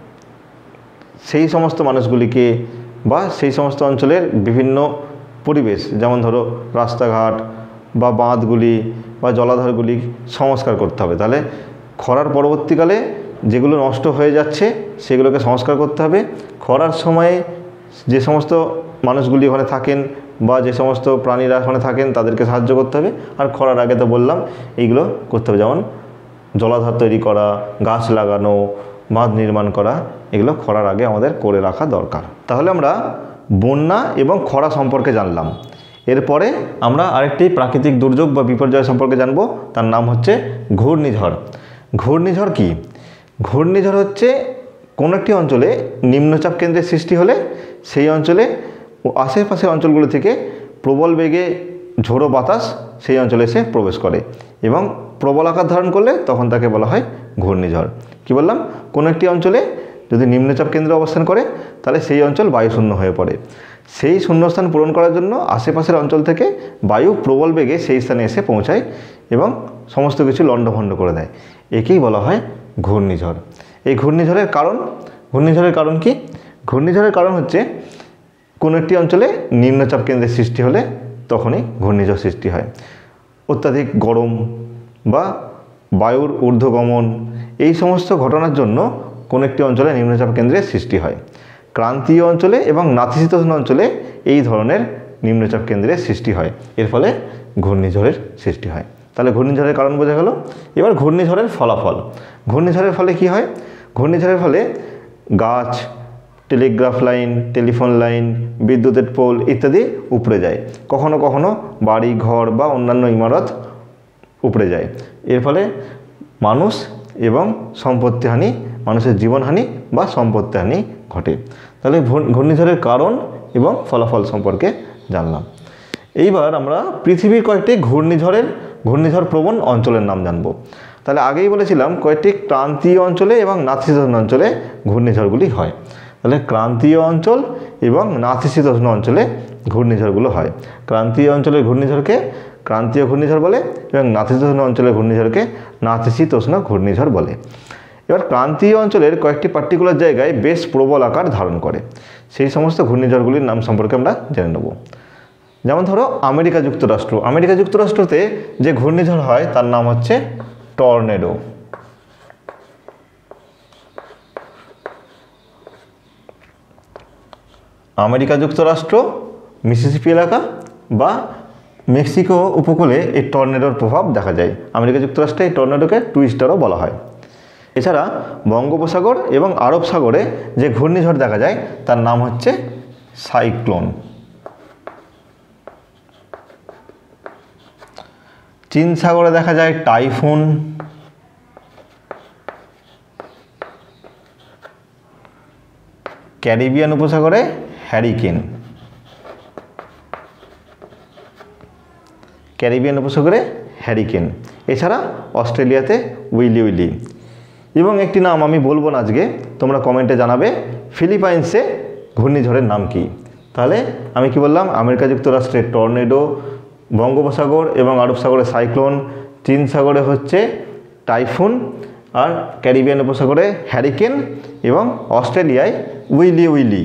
সেই সমস্ত মানুষগুলিকে বা সেই সমস্ত অঞ্চলের বিভিন্ন পরিবেশ, যেমন ধরো রাস্তাঘাট বা বাঁধগুলি বা জলাধারগুলি সংস্কার করতে হবে। তাহলে খরার পরবর্তীকালে যেগুলো নষ্ট হয়ে যাচ্ছে সেগুলোকে সংস্কার করতে হবে। খরার সময়ে যে সমস্ত মানুষগুলি ওখানে থাকেন বা যে সমস্ত প্রাণীরা ওখানে থাকেন তাদেরকে সাহায্য করতে হবে। আর খরার আগে তো বললাম এইগুলো করতে হবে, যেমন জলাধার তৈরি করা, গাছ লাগানো, বাঁধ নির্মাণ করা, এগুলো খরার আগে আমাদের করে রাখা দরকার। তাহলে আমরা বন্যা এবং খরা সম্পর্কে জানলাম। এরপরে আমরা আরেকটি প্রাকৃতিক দুর্যোগ বা বিপর্যয় সম্পর্কে জানবো, তার নাম হচ্ছে ঘূর্ণিঝড়। ঘূর্ণিঝড় কি? ঘূর্ণিঝড় হচ্ছে কোনো একটি অঞ্চলে নিম্নচাপ কেন্দ্রের সৃষ্টি হলে সেই অঞ্চলে আশেপাশের অঞ্চলগুলো থেকে প্রবল বেগে ঝোড়ো বাতাস সেই অঞ্চলে এসে প্রবেশ করে এবং প্রবল আকার ধারণ করলে তখন তাকে বলা হয় ঘূর্ণিঝড়। কি বললাম? কোনো একটি অঞ্চলে যদি নিম্নচাপ কেন্দ্র অবস্থান করে তাহলে সেই অঞ্চল বায়ুশূন্য হয়ে পড়ে। সেই শূন্যস্থান পূরণ করার জন্য আশেপাশের অঞ্চল থেকে বায়ু প্রবল বেগে সেই স্থানে এসে পৌঁছায় এবং সমস্ত কিছু লণ্ডভণ্ড করে দেয়। একেই বলা হয় ঘূর্ণিঝড়। এই ঘূর্ণিঝড়ের কারণ ঘূর্ণিঝড়ের কারণ কি? ঘূর্ণিঝড়ের কারণ হচ্ছে কোনো একটি অঞ্চলে নিম্নচাপ কেন্দ্রের সৃষ্টি হলে তখনই ঘূর্ণিঝড় সৃষ্টি হয়। অত্যাধিক গরম বা বায়ুর ঊর্ধ্বগমন, এই সমস্ত ঘটনার জন্য কোনো একটি অঞ্চলে নিম্নচাপ কেন্দ্রের সৃষ্টি হয়। ক্রান্তীয় অঞ্চলে এবং নাতিশীতোষ্ণ অঞ্চলে এই ধরনের নিম্নচাপ কেন্দ্রের সৃষ্টি হয়, এর ফলে ঘূর্ণিঝড়ের সৃষ্টি হয়। তাহলে ঘূর্ণিঝড়ের কারণ বোঝা গেল। এবার ঘূর্ণিঝড়ের ফলাফল। ঘূর্ণিঝড়ের ফলে কি হয়? ঘূর্ণিঝড়ের ফলে গাছ, টেলিগ্রাফ লাইন, টেলিফোন লাইন, বিদ্যুতের পোল ইত্যাদি উপড়ে যায়। কখনো কখনো বাড়ি ঘর বা অন্যান্য ইমারত উপড়ে যায়। এর ফলে মানুষ এবং সম্পত্তিহানি, মানুষের জীবনহানি বা সম্পত্তিহানি ঘটে। তাহলে ঘূর্ণিঝড়ের কারণ এবং ফলাফল সম্পর্কে জানলাম। এইবার আমরা পৃথিবীর কয়েকটি ঘূর্ণিঝড়ের ঘূর্ণিঝড় প্রবণ অঞ্চলের নাম জানব। তাহলে আগেই বলেছিলাম কয়েকটি ক্রান্তীয় অঞ্চলে এবং নাতিশীতোষ্ণ অঞ্চলে ঘূর্ণিঝড়গুলি হয়। তাহলে ক্রান্তীয় অঞ্চল এবং নাতিশীতোষ্ণ অঞ্চলে ঘূর্ণিঝড়গুলো হয়। ক্রান্তীয় অঞ্চলের ঘূর্ণিঝড়কে ক্রান্তীয় ঘূর্ণিঝড় বলে এবং নাতিশীতোষ্ণ অঞ্চলের ঘূর্ণিঝড়কে নাতিশীতোষ্ণ ঘূর্ণিঝড় বলে। এবার ক্রান্তীয় অঞ্চলের কয়েকটি পার্টিকুলার জায়গায় বেশ প্রবল আকার ধারণ করে, সেই সমস্ত ঘূর্ণিঝড়গুলির নাম সম্পর্কে আমরা জেনে নেব। যেমন ধরো আমেরিকা যুক্তরাষ্ট্র। আমেরিকা যুক্তরাষ্ট্রতে যে ঘূর্ণিঝড় হয় তার নাম হচ্ছে টর্নেডো। আমেরিকা যুক্তরাষ্ট্র, মিসিসিপি এলাকা বা মেক্সিকো উপকূলে এই টর্নেডোর প্রভাব দেখা যায়। আমেরিকা যুক্তরাষ্ট্রে এই টর্নেডোকে টুইস্টারও বলা হয়। এছাড়া বঙ্গোপসাগর এবং আরব সাগরে যে ঘূর্ণিঝড় দেখা যায় তার নাম হচ্ছে সাইক্লোন। চীন সাগরে দেখা যায় টাইফুন। ক্যারিবিয়ান উপসাগরে হ্যারিকেন। ক্যারিবিয়ান উপসাগরে হ্যারিকেন। এছাড়া অস্ট্রেলিয়াতে উইলি উইলি। এবং একটি নাম আমি বলবো না আজকে, তোমরা কমেন্টে জানাবে ফিলিপাইন্সে ঘূর্ণিঝড়ের নাম কি। তাহলে আমি কি বললাম? আমেরিকা যুক্তরাষ্ট্রের টর্নেডো, বঙ্গোপসাগর এবং আরব সাগরে সাইক্লোন, চীন সাগরে হচ্ছে টাইফুন, আর ক্যারিবিয়ান উপসাগরে হ্যারিকেন এবং অস্ট্রেলিয়ায় উইলি উইলি।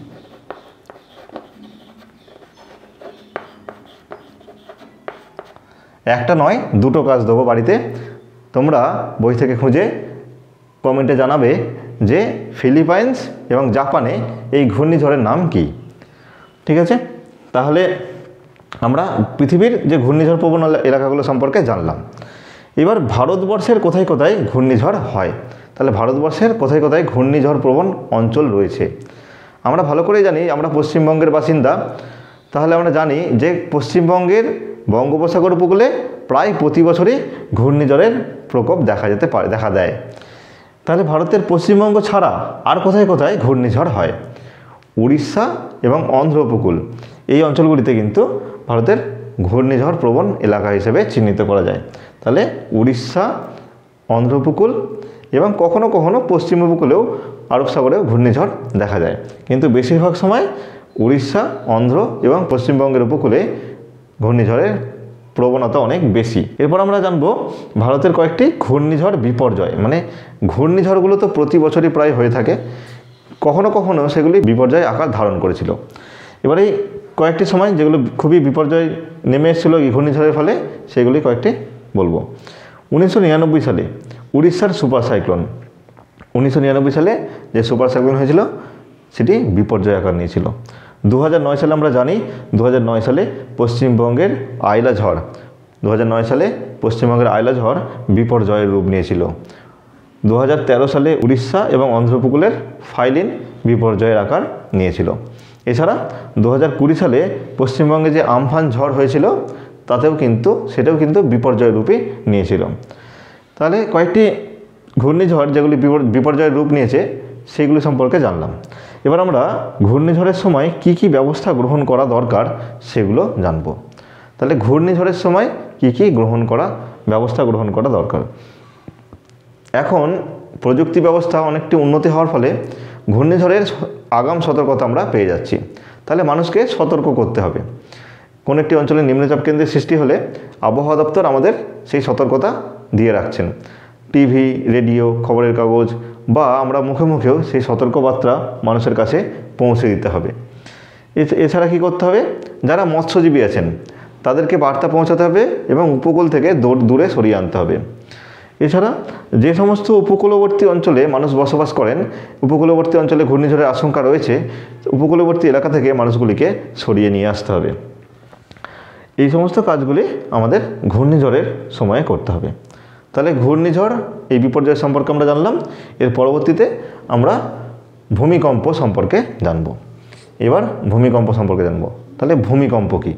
একটা নয়, দুটো কাজ দেবো বাড়িতে, তোমরা বই থেকে খুঁজে কমেন্টে জানাবে যে ফিলিপাইন্স এবং জাপানে এই ঘূর্ণিঝড়ের নাম কি। ঠিক আছে? তাহলে আমরা পৃথিবীর যে ঘূর্ণিঝড় প্রবণ এলাকাগুলো সম্পর্কে জানলাম। এবার ভারতবর্ষের কোথায় কোথায় ঘূর্ণিঝড় হয়। তাহলে ভারতবর্ষের কোথায় কোথায় ঘূর্ণিঝড় প্রবণ অঞ্চল রয়েছে আমরা ভালো করেই জানি। আমরা পশ্চিমবঙ্গের বাসিন্দা, তাহলে আমরা জানি যে পশ্চিমবঙ্গের বঙ্গোপসাগর উপকূলে প্রায় প্রতি বছরই ঘূর্ণিঝড়ের প্রকোপ দেখা যেতে পারে দেখা দেয়। তাহলে ভারতের পশ্চিমবঙ্গ ছাড়া আর কোথায় কোথায় ঘূর্ণিঝড় হয়? উড়িষ্যা এবং অন্ধ্র উপকূল, এই অঞ্চলগুলিতে কিন্তু ভারতের ঘূর্ণিঝড় প্রবণ এলাকা হিসেবে চিহ্নিত করা যায়। তাহলে উড়িষ্যা, অন্ধ্র উপকূল এবং কখনো কখনো পশ্চিম উপকূলেও আরব সাগরেও ঘূর্ণিঝড় দেখা যায়, কিন্তু বেশিরভাগ সময় উড়িষ্যা, অন্ধ্র এবং পশ্চিমবঙ্গের উপকূলে ঘূর্ণিঝড়ের প্রবণতা অনেক বেশি। এরপর আমরা জানবো ভারতের কয়েকটি ঘূর্ণিঝড় বিপর্যয়। মানে ঘূর্ণিঝড়গুলো তো প্রতি বছরই প্রায় হয়ে থাকে, কখনো কখনো সেগুলি বিপর্যয় আকার ধারণ করেছিল। এবার এই কয়েকটি সময় যেগুলো খুবই বিপর্যয় নেমে এসেছিলো এই ঘূর্ণিঝড়ের ফলে, সেগুলি কয়েকটি বলবো। উনিশশো নিরানব্বই সালে উড়িষ্যার সুপার সাইক্লোন, উনিশশো নিরানব্বই সালে যে সুপার সাইক্লোন হয়েছিল সেটি বিপর্যয় আকার নিয়েছিল। দু হাজার নয় সালে আমরা জানি দু হাজার নয় সালে পশ্চিমবঙ্গের আইলা ঝড় দু হাজার নয় সালে পশ্চিমবঙ্গের আইলা ঝড় বিপর্যয়ের রূপ নিয়েছিল। দু হাজার তেরো সালে উড়িষ্যা এবং অন্ধ্র উপকূলের ফাইলিন বিপর্যয়ের আকার নিয়েছিল। এছাড়া দু হাজার কুড়ি সালে পশ্চিমবঙ্গে যে আমফান ঝড় হয়েছিল তাতেও কিন্তু সেটাও কিন্তু বিপর্যয় রূপই নিয়েছিল। তাহলে কয়েকটি ঘূর্ণিঝড় যেগুলি বিপর্যয়ের রূপ নিয়েছে সেগুলি সম্পর্কে জানলাম। এবার আমরা ঘূর্ণিঝড়ের সময় কি কি ব্যবস্থা গ্রহণ করা দরকার সেগুলো জানব। তাহলে ঘূর্ণিঝড়ের সময় কি কি গ্রহণ করা ব্যবস্থা গ্রহণ করা দরকার। এখন প্রযুক্তি ব্যবস্থা অনেকটি উন্নতি হওয়ার ফলে ঘূর্ণিঝড়ের আগাম সতর্কতা আমরা পেয়ে যাচ্ছি। তাহলে মানুষকে সতর্ক করতে হবে। কোনো একটি অঞ্চলে নিম্নচাপ কেন্দ্রের সৃষ্টি হলে আবহাওয়া দপ্তর আমাদের সেই সতর্কতা দিয়ে রাখছেন। টিভি, রেডিও, খবরের কাগজ বা আমরা মুখে মুখেও সেই সতর্কবার্তা মানুষের কাছে পৌঁছে দিতে হবে। এছাড়া কি করতে হবে? যারা মৎস্যজীবী আছেন তাদেরকে বার্তা পৌঁছাতে হবে এবং উপকূল থেকে দূরে সরিয়ে আনতে হবে। এছাড়া যে সমস্ত উপকূলবর্তী অঞ্চলে মানুষ বসবাস করেন, উপকূলবর্তী অঞ্চলে ঘূর্ণিঝড়ের আশঙ্কা রয়েছে, উপকূলবর্তী এলাকা থেকে মানুষগুলিকে সরিয়ে নিয়ে আসতে হবে। এই সমস্ত কাজগুলি আমাদের ঘূর্ণিঝড়ের সময়ে করতে হবে। তাহলে ঘূর্ণিঝড় এই বিপর্যয় সম্পর্কে আমরা জানলাম। এর পরবর্তীতে আমরা ভূমিকম্প সম্পর্কে জানব। এবার ভূমিকম্প সম্পর্কে জানব। তাহলে ভূমিকম্প কি?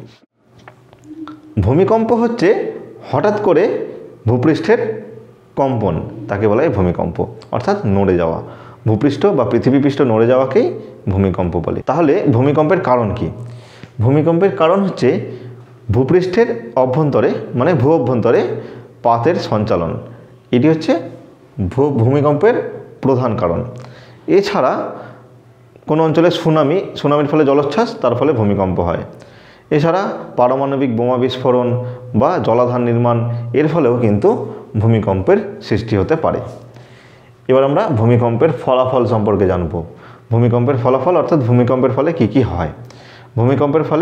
ভূমিকম্প হচ্ছে হঠাৎ করে ভূপৃষ্ঠের কম্পন, তাকে বলা হয় ভূমিকম্প, অর্থাৎ নড়ে যাওয়া। ভূপৃষ্ঠ বা পৃথিবীপৃষ্ঠ নড়ে যাওয়াকেই ভূমিকম্প বলে। তাহলে ভূমিকম্পের কারণ কি? ভূমিকম্পের কারণ হচ্ছে ভূপৃষ্ঠের অভ্যন্তরে মানে ভূ অভ্যন্তরে পাতের সঞ্চালন। এটি হচ্ছে ভূ ভূমিকম্পের প্রধান কারণ। এছাড়া কোনো অঞ্চলে সুনামি, সুনামির ফলে জলোচ্ছ্বাস, তার ফলে ভূমিকম্প হয়। এছাড়া পারমাণবিক বোমা বিস্ফোরণ বা জলাধার নির্মাণ, এর ফলেও কিন্তু ভূমিকম্পের সৃষ্টি হতে পারে। এবার আমরা ভূমিকম্পের ফলাফল সম্পর্কে জানব। ভূমিকম্পের ফলাফল অর্থাৎ ভূমিকম্পের ফলে কি কি হয়। ভূমিকম্পের ফলে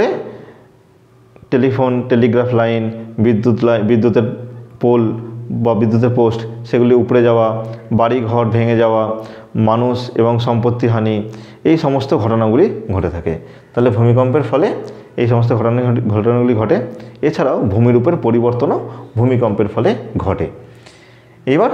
টেলিফোন, টেলিগ্রাফ লাইন, বিদ্যুৎ লাইন, বিদ্যুতের পোল বা বিদ্যুতের পোস্ট সেগুলি উপড়ে যাওয়া, বাড়ি ঘর ভেঙে যাওয়া, মানুষ এবং সম্পত্তি হানি, এই সমস্ত ঘটনাগুলি ঘটে থাকে। তাহলে ভূমিকম্পের ফলে এই সমস্ত ঘটনা ঘটনাগুলি ঘটে। এছাড়াও ভূমিরূপের পরিবর্তনও ভূমিকম্পের ফলে ঘটে। এবার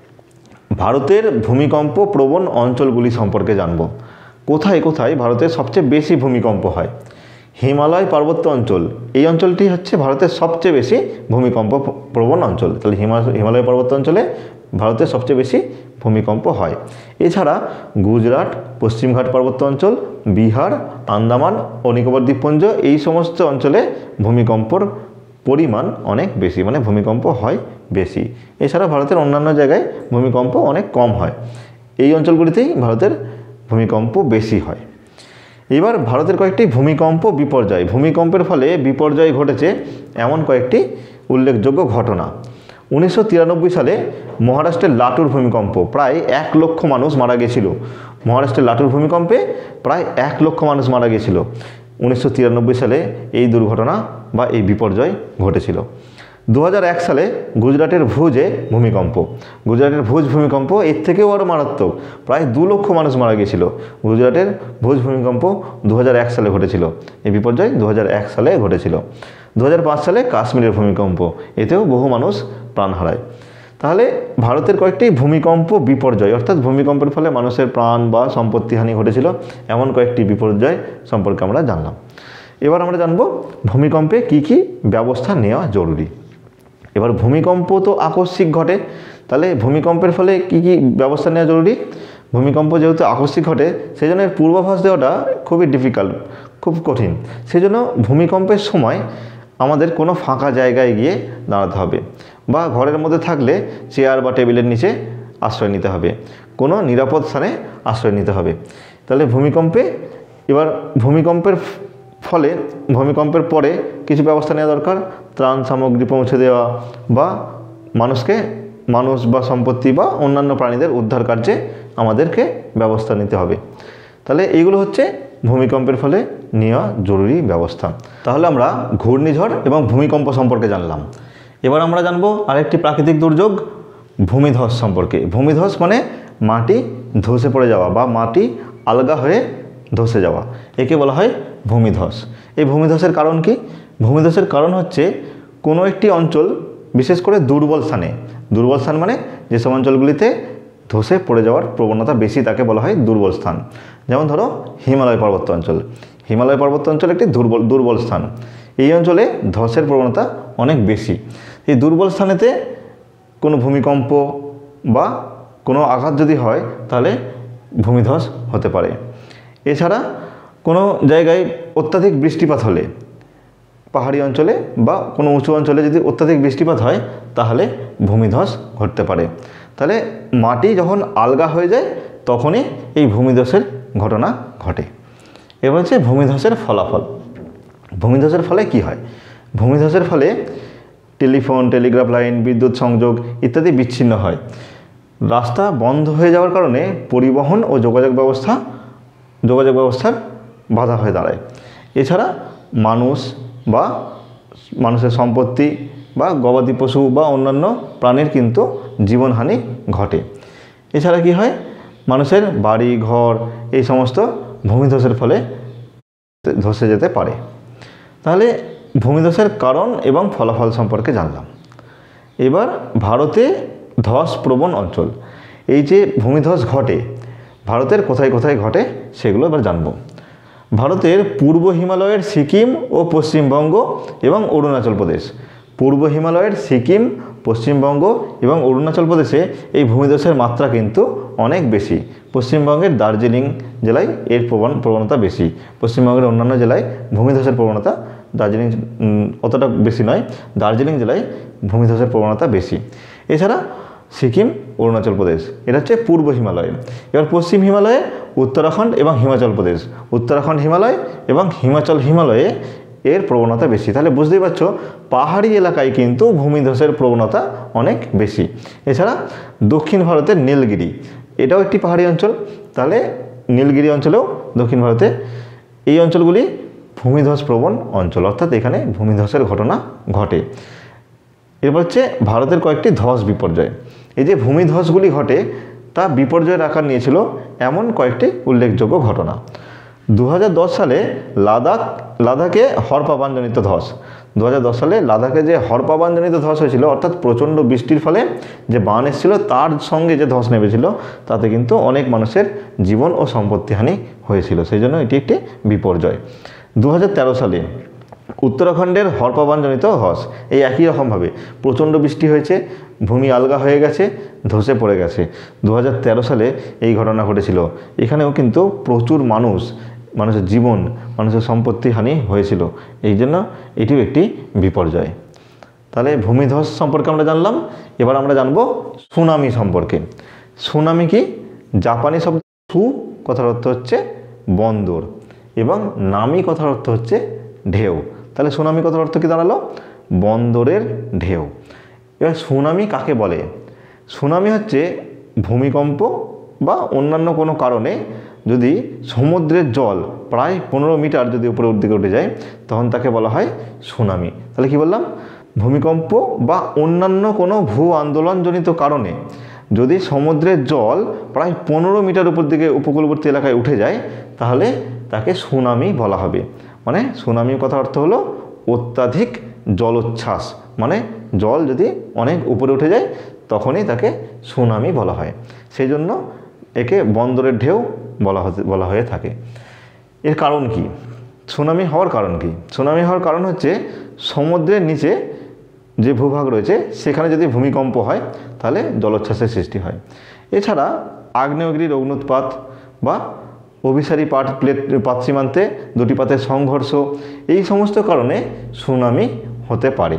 ভারতের ভূমিকম্প প্রবণ অঞ্চলগুলি সম্পর্কে জানব। কোথায় কোথায় ভারতের সবচেয়ে বেশি ভূমিকম্প হয়? হিমালয় পার্বত্য অঞ্চল, এই অঞ্চলটি হচ্ছে ভারতের সবচেয়ে বেশি ভূমিকম্প প্রবণ অঞ্চল। তাহলে হিমালয় পার্বত্য অঞ্চলে ভারতের সবচেয়ে বেশি ভূমিকম্প হয়। এছাড়া গুজরাট, পশ্চিমঘাট পার্বত্য অঞ্চল, বিহার, আন্দামান ও নিকোবর দ্বীপপুঞ্জ, এই সমস্ত অঞ্চলে ভূমিকম্পর পরিমাণ অনেক বেশি, মানে ভূমিকম্প হয় বেশি। এছাড়া ভারতের অন্যান্য জায়গায় ভূমিকম্প অনেক কম হয়। এই অঞ্চলগুলিতেই ভারতের ভূমিকম্প বেশি হয়। এবার ভারতের কয়েকটি ভূমিকম্প বিপর্যয়, ভূমিকম্পের ফলে বিপর্যয় ঘটেছে এমন কয়েকটি উল্লেখযোগ্য ঘটনা। উনিশশো তিরানব্বই সালে মহারাষ্ট্রের লাটুর ভূমিকম্প, প্রায় এক লক্ষ মানুষ মারা গিয়েছিল। মহারাষ্ট্রের লাটুর ভূমিকম্পে প্রায় এক লক্ষ মানুষ মারা গিয়েছিল। উনিশশো তিরানব্বই সালে এই দুর্ঘটনা বা এই বিপর্যয় ঘটেছিল। দু হাজার এক সালে গুজরাটের ভুজে ভূমিকম্প, গুজরাটের ভুজ ভূমিকম্প এর থেকেও আরও মারাত্মক, প্রায় দু লক্ষ মানুষ মারা গিয়েছিল। গুজরাটের ভুজ ভূমিকম্প দু হাজার এক সালে ঘটেছিল। এই বিপর্যয় দু হাজার এক সালে ঘটেছিল। দু হাজার পাঁচ সালে কাশ্মীরের ভূমিকম্প, এতেও বহু মানুষ প্রাণ হারায়। তাহলে ভারতের কয়েকটি ভূমিকম্প বিপর্যয় অর্থাৎ ভূমিকম্পের ফলে মানুষের প্রাণ বা সম্পত্তিহানি ঘটেছিল এমন কয়েকটি বিপর্যয় সম্পর্কে আমরা জানলাম। এবার আমরা জানব ভূমিকম্পে কি কি ব্যবস্থা নেওয়া জরুরি। এবার ভূমিকম্প তো আকস্মিক ঘটে, তাহলে ভূমিকম্পের ফলে কি কি ব্যবস্থা নেওয়া জরুরি? ভূমিকম্প যেহেতু আকস্মিক ঘটে সেই জন্য এর পূর্বাভাস দেওয়াটা খুবই ডিফিকাল্ট, খুব কঠিন। সেই জন্য ভূমিকম্পের সময় আমাদের কোনো ফাঁকা জায়গায় গিয়ে দাঁড়াতে হবে, বা ঘরের মধ্যে থাকলে চেয়ার বা টেবিলের নিচে আশ্রয় নিতে হবে, কোনো নিরাপদ স্থানে আশ্রয় নিতে হবে। তাহলে ভূমিকম্পে এবার ভূমিকম্পের ফলে ভূমিকম্পের পরে কিছু ব্যবস্থা নেওয়া দরকার। ত্রাণ সামগ্রী পৌঁছে দেওয়া বা মানুষকে মানুষ বা সম্পত্তি বা অন্যান্য প্রাণীদের উদ্ধার কার্যে আমাদেরকে ব্যবস্থা নিতে হবে। তাহলে এইগুলো হচ্ছে ভূমিকম্পের ফলে নেওয়া জরুরি ব্যবস্থা। তাহলে আমরা ঘূর্ণিঝড় এবং ভূমিকম্প সম্পর্কে জানলাম। এবার আমরা জানব আরেকটি প্রাকৃতিক দুর্যোগ ভূমিধস সম্পর্কে। ভূমিধস মানে মাটি ধসে পড়ে যাওয়া বা মাটি আলগা হয়ে ধসে যাওয়া, একে বলা হয় ভূমিধস। এই ভূমিধসের কারণ কি? ভূমিধসের কারণ হচ্ছে কোনো একটি অঞ্চল, বিশেষ করে দুর্বল স্থানে, দুর্বল স্থান মানে যেসব অঞ্চলগুলিতে ধসে পড়ে যাওয়ার প্রবণতা বেশি তাকে বলা হয় দুর্বল স্থান। যেমন ধরো হিমালয় পার্বত্য অঞ্চল, হিমালয় পার্বত্য অঞ্চল একটি দুর্বল দুর্বল স্থান। এই অঞ্চলে ধসের প্রবণতা অনেক বেশি। এই দুর্বল স্থানেতে কোনো ভূমিকম্প বা কোনো আঘাত যদি হয় তাহলে ভূমিধস হতে পারে। এছাড়া কোনো জায়গায় অত্যাধিক বৃষ্টিপাত হলে, পাহাড়ি অঞ্চলে বা কোনো উঁচু অঞ্চলে যদি অত্যাধিক বৃষ্টিপাত হয় তাহলে ভূমিধস ঘটতে পারে। তাহলে মাটি যখন আলগা হয়ে যায় তখনই এই ভূমিধসের ঘটনা ঘটে। এবার হচ্ছে ভূমিধসের ফলাফল। ভূমিধসের ফলে কি হয়? ভূমিধসের ফলে টেলিফোন, টেলিগ্রাফ লাইন, বিদ্যুৎ সংযোগ ইত্যাদি বিচ্ছিন্ন হয়। রাস্তা বন্ধ হয়ে যাওয়ার কারণে পরিবহন ও যোগাযোগ ব্যবস্থা যোগাযোগ ব্যবস্থার বাধা হয়ে দাঁড়ায়। এছাড়া মানুষ বা মানুষের সম্পত্তি বা গবাদি পশু বা অন্যান্য প্রাণীর কিন্তু জীবনহানি ঘটে। এছাড়া কি হয়, মানুষের বাড়ি ঘর এই সমস্ত ভূমিধসের ফলে ধসে যেতে পারে। তাহলে ভূমিধসের কারণ এবং ফলাফল সম্পর্কে জানলাম। এবার ভারতে ধস প্রবণ অঞ্চল, এই যে ভূমিধস ঘটে ভারতের কোথায় কোথায় ঘটে সেগুলো এবার জানব। ভারতের পূর্ব হিমালয়ের সিকিম ও পশ্চিমবঙ্গ এবং অরুণাচল প্রদেশ, পূর্ব হিমালয়ের সিকিম, পশ্চিমবঙ্গ এবং অরুণাচল প্রদেশে এই ভূমিধসের মাত্রা কিন্তু অনেক বেশি। পশ্চিমবঙ্গের দার্জিলিং জেলায় এর প্রবণ প্রবণতা বেশি। পশ্চিমবঙ্গের অন্যান্য জেলায় ভূমিধসের প্রবণতা দার্জিলিং অতটা বেশি নয়, দার্জিলিং জেলায় ভূমিধসের প্রবণতা বেশি। এছাড়া সিকিম, অরুণাচল প্রদেশ এটা হচ্ছে পূর্ব হিমালয়। এবার পশ্চিম হিমালয়ে উত্তরাখণ্ড এবং হিমাচল প্রদেশ, উত্তরাখণ্ড হিমালয় এবং হিমাচল হিমালয়ে এর প্রবণতা বেশি। তাহলে বুঝতেই পারছো পাহাড়ি এলাকায় কিন্তু ভূমিধসের প্রবণতা অনেক বেশি। এছাড়া দক্ষিণ ভারতের নীলগিরি, এটাও একটি পাহাড়ি অঞ্চল। তাহলে নীলগিরি অঞ্চলেও দক্ষিণ ভারতে এই অঞ্চলগুলি ভূমিধস প্রবণ অঞ্চল, অর্থাৎ এখানে ভূমিধসের ঘটনা ঘটে। এরপর হচ্ছে ভারতের কয়েকটি ধস বিপর্যয়। এই যে ভূমিধসগুলি ঘটে তা বিপর্যয়ের আকার নিয়েছিল এমন কয়েকটি উল্লেখযোগ্য ঘটনা। দু হাজার দশ সালে লাদাখ লাদাখে হরপাবানজনিত ধস, দু হাজার দশ সালে লাদাখে যে হরপাবানজনিত ধস হয়েছিল, অর্থাৎ প্রচণ্ড বৃষ্টির ফলে যে বান এসেছিল তার সঙ্গে যে ধস নেমেছিল তাতে কিন্তু অনেক মানুষের জীবন ও সম্পত্তিহানি হয়েছিল, সেই জন্য এটি একটি বিপর্যয়। দু হাজার তেরো সালে উত্তরাখণ্ডের হরপাবানজনিত ধস, এই একই রকমভাবে প্রচণ্ড বৃষ্টি হয়েছে, ভূমি আলগা হয়ে গেছে, ধসে পড়ে গেছে। দু হাজার তেরো সালে এই ঘটনা ঘটেছিল। এখানেও কিন্তু প্রচুর মানুষ, মানুষের জীবন, মানুষের সম্পত্তি হানি হয়েছিল, এই জন্য এটিও একটি বিপর্যয়। তাহলে ভূমিধস সম্পর্কে আমরা জানলাম। এবার আমরা জানবো সুনামি সম্পর্কে। সুনামি কি? জাপানি শব্দ সু কথার অর্থ হচ্ছে বন্দর এবং নামি কথার অর্থ হচ্ছে ঢেউ। তাহলে সুনামি কথার অর্থ কি দাঁড়ালো? বন্দরের ঢেউ। এবার সুনামি কাকে বলে? সুনামি হচ্ছে ভূমিকম্প বা অন্যান্য কোনো কারণে যদি সমুদ্রের জল প্রায় পনেরো মিটার যদি উপরের দিকে উঠে যায় তখন তাকে বলা হয় সুনামি। তাহলে কি বললাম? ভূমিকম্প বা অন্যান্য কোনো ভূ আন্দোলনজনিত কারণে যদি সমুদ্রের জল প্রায় পনেরো মিটার উপর দিকে উপকূলবর্তী এলাকায় উঠে যায় তাহলে তাকে সুনামি বলা হবে। মানে সুনামির কথা অর্থ হলো অত্যাধিক জলোচ্ছ্বাস, মানে জল যদি অনেক উপরে উঠে যায় তখনই তাকে সুনামি বলা হয়। সেই জন্য একে বন্দরের ঢেউ বলা হতে বলা হয়ে থাকে। এর কারণ কি? সুনামি হওয়ার কারণ কি? সুনামি হওয়ার কারণ হচ্ছে সমুদ্রের নিচে যে ভূভাগ রয়েছে সেখানে যদি ভূমিকম্প হয় তাহলে জলোচ্ছ্বাসের সৃষ্টি হয়। এছাড়া আগ্নেয়গিরির অগ্নুৎপাত বা অভিসারী পাট প্লেট পাত সীমান্তে দুটি পাতের সংঘর্ষ, এই সমস্ত কারণে সুনামি হতে পারে।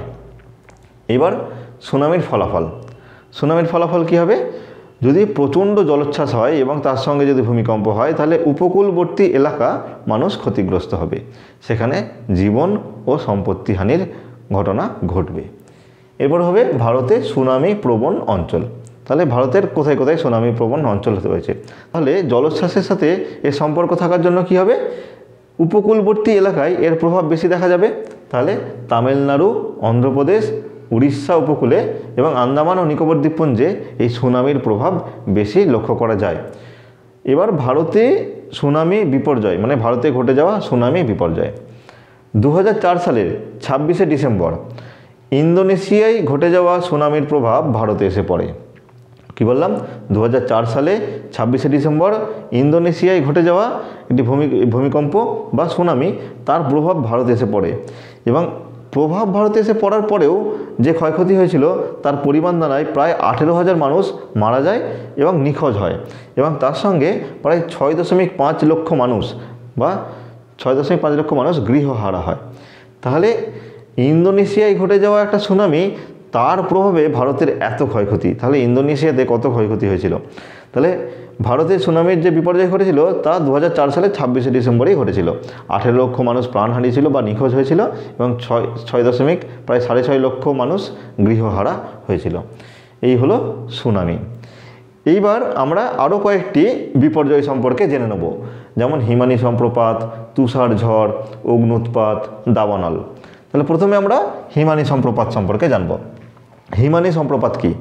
এবার সুনামির ফলাফল। সুনামির ফলাফল কি হবে? যদি প্রচণ্ড জলোচ্ছ্বাস হয় এবং তার সঙ্গে যদি ভূমিকম্প হয় তাহলে উপকূলবর্তী এলাকা মানুষ ক্ষতিগ্রস্ত হবে, সেখানে জীবন ও সম্পত্তিহানির ঘটনা ঘটবে। এরপর হবে ভারতে সুনামি প্রবণ অঞ্চল। তাহলে ভারতের কোথায় কোথায় সুনামি প্রবণ অঞ্চল হতে হয়েছে? তাহলে জলোচ্ছ্বাসের সাথে এর সম্পর্ক থাকার জন্য কি হবে? উপকূলবর্তী এলাকায় এর প্রভাব বেশি দেখা যাবে। তাহলে তামিলনাড়ু, অন্ধ্রপ্রদেশ, উড়িষ্যা উপকূলে এবং আন্দামান ও নিকোবর দ্বীপপুঞ্জে এই সুনামির প্রভাব বেশি লক্ষ্য করা যায়। এবার ভারতে সুনামি বিপর্যয়, মানে ভারতে ঘটে যাওয়া সুনামি বিপর্যয়। দু হাজার চার সালের ছাব্বিশে ডিসেম্বর ইন্দোনেশিয়ায় ঘটে যাওয়া সুনামির প্রভাব ভারতে এসে পড়ে। কি বললাম? দু হাজার চার সালে ছাব্বিশে ডিসেম্বর ইন্দোনেশিয়ায় ঘটে যাওয়া একটি ভূমি ভূমিকম্প বা সুনামি, তার প্রভাব ভারতে এসে পড়ে এবং প্রভাব ভারতে এসে পড়ার পরেও যে ক্ষয়ক্ষতি হয়েছিল তার পরিমাণ দাঁড়ায় প্রায় আঠেরো হাজার মানুষ মারা যায় এবং নিখোঁজ হয় এবং তার সঙ্গে প্রায় ছয় দশমিক পাঁচ লক্ষ মানুষ বা ছয় দশমিক পাঁচ লক্ষ মানুষ গৃহহারা হয়। তাহলে ইন্দোনেশিয়ায় ঘটে যাওয়া একটা সুনামি, তার প্রভাবে ভারতের এত ক্ষয়ক্ষতি। তাহলে ইন্দোনেশিয়াতে কত ক্ষয়ক্ষতি হয়েছিল? তাহলে ভারতের সুনামির যে বিপর্যয় ঘটেছিল তা দু হাজার চার সালে ছাব্বিশে ডিসেম্বরেই ঘটেছিল। আঠেরো লক্ষ মানুষ প্রাণ হারিয়েছিল বা নিখোঁজ হয়েছিল এবং ছয় ছয় দশমিক প্রায় সাড়ে ছয় লক্ষ মানুষ গৃহহারা হয়েছিল। এই হলো সুনামি। এইবার আমরা আরও কয়েকটি বিপর্যয় সম্পর্কে জেনে নেব, যেমন হিমানি সম্প্রপাত, তুষার ঝড়, অগ্নুৎপাত, দাবানল। তাহলে প্রথমে আমরা হিমানি সম্প্রপাত সম্পর্কে জানব। হিমানি সম্প্রপাত কি?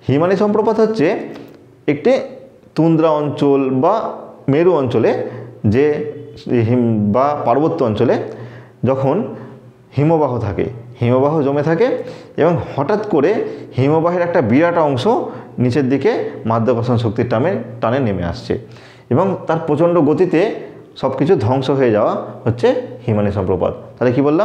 হিমানী সম্প্রপাত হচ্ছে একটি তুন্দ্রা অঞ্চল বা মেরু অঞ্চলে যে হিম বা পার্বত্য অঞ্চলে যখন হিমবাহ থাকে, হিমবাহ জমে থাকে এবং হঠাৎ করে হিমবাহের একটা বিরাট অংশ নিচের দিকে মাধ্যাকর্ষণ শক্তির টানে টানে নেমে আসছে এবং তার প্রচণ্ড গতিতে সব কিছু ধ্বংস হয়ে যাওয়া হচ্ছে হিমানী সম্প্রপাত। তাহলে কি বললাম,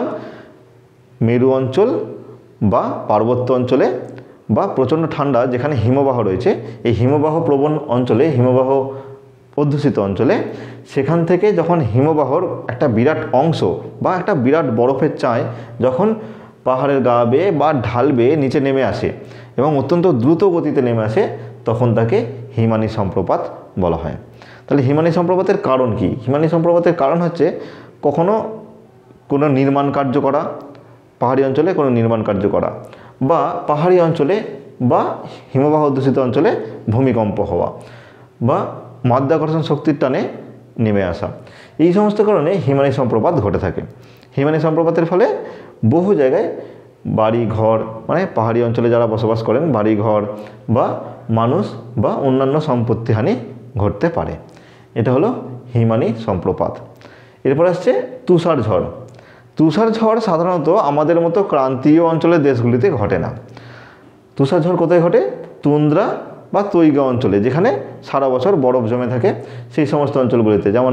মেরু অঞ্চল বা পার্বত্য অঞ্চলে বা প্রচণ্ড ঠান্ডা যেখানে হিমবাহ রয়েছে, এই হিমবাহ প্রবণ অঞ্চলে, হিমবাহ অধ্যুষিত অঞ্চলে, সেখান থেকে যখন হিমবাহর একটা বিরাট অংশ বা একটা বিরাট বরফের চাঁই যখন পাহাড়ের গা বেয়ে বা ঢাল বেয়ে নিচে নেমে আসে এবং অত্যন্ত দ্রুত গতিতে নেমে আসে, তখন তাকে হিমানী সম্প্রপাত বলা হয়। তাহলে হিমানী সম্প্রপাতের কারণ কি? হিমানী সম্প্রপাতের কারণ হচ্ছে কখনো কোনো নির্মাণ কার্য করা, পাহাড়ি অঞ্চলে কোনো নির্মাণ কার্য করা, বা পাহাড়ি অঞ্চলে বা হিমবাহ অধ্যুষিত অঞ্চলে ভূমিকম্প হওয়া, বা মাধ্যাকর্ষণ শক্তির টানে নেমে আসা, এই সমস্ত কারণে হিমানী সম্প্রপাত ঘটে থাকে। হিমানী সম্প্রপাতের ফলে বহু জায়গায় বাড়ি ঘর, মানে পাহাড়ি অঞ্চলে যারা বসবাস করেন, বাড়ি ঘর বা মানুষ বা অন্যান্য সম্পত্তিহানি ঘটতে পারে। এটা হলো হিমানী সম্প্রপাত। এরপর আসছে তুষার ঝড়। তুষার ঝড় সাধারণত আমাদের মতো ক্রান্তীয় অঞ্চলের দেশগুলিতে ঘটে না। তুষার ঝড় কোথায় ঘটে? তুন্দ্রা বা তৈগা অঞ্চলে, যেখানে সারা বছর বরফ জমে থাকে, সেই সমস্ত অঞ্চলগুলিতে, যেমন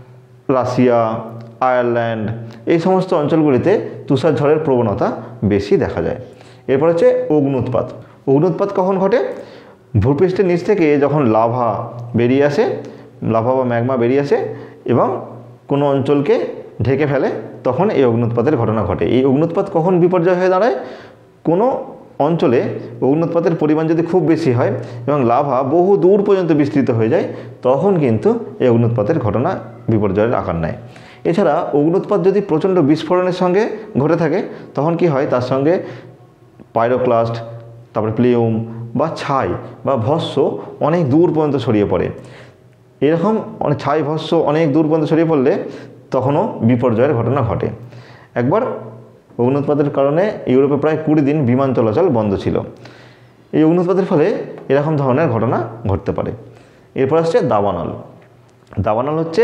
রাশিয়া, আয়ারল্যান্ড, এই সমস্ত অঞ্চলগুলিতে তুষার ঝড়ের প্রবণতা বেশি দেখা যায়। এরপর হচ্ছে অগ্নুৎপাত। অগ্নুৎপাত কখন ঘটে? ভূপৃষ্ঠের নিচ থেকে যখন লাভা বেরিয়ে আসে, লাভা বা ম্যাগমা বেরিয়ে আসে এবং কোনো অঞ্চলকে ঢেকে ফেলে, তখন এই অগ্নুৎপাতের ঘটনা ঘটে। এই অগ্নুৎপাত কখন বিপর্যয় হয়ে দাঁড়ায়? কোনো অঞ্চলে অগ্নুৎপাতের পরিমাণ যদি খুব বেশি হয় এবং লাভা বহু দূর পর্যন্ত বিস্তৃত হয়ে যায়, তখন কিন্তু এই অগ্নুৎপাতের ঘটনা বিপর্যয়ের আকার নেয়। এছাড়া অগ্নুৎপাত যদি প্রচণ্ড বিস্ফোরণের সঙ্গে ঘটে থাকে, তখন কি হয়, তার সঙ্গে পাইরোক্লাস্ট, তারপরে প্লিউম বা ছাই বা ভস্ম অনেক দূর পর্যন্ত ছড়িয়ে পড়ে। এরকম অনেক ছাই ভস্ম অনেক দূর পর্যন্ত ছড়িয়ে পড়লে তখনও বিপর্যয়ের ঘটনা ঘটে। একবার অগ্নুৎপাতের কারণে ইউরোপে প্রায় কুড়ি দিন বিমান চলাচল বন্ধ ছিল। এই অগ্নুৎপাতের ফলে এরকম ধরনের ঘটনা ঘটতে পারে। এরপর আসছে দাবানল। দাবানল হচ্ছে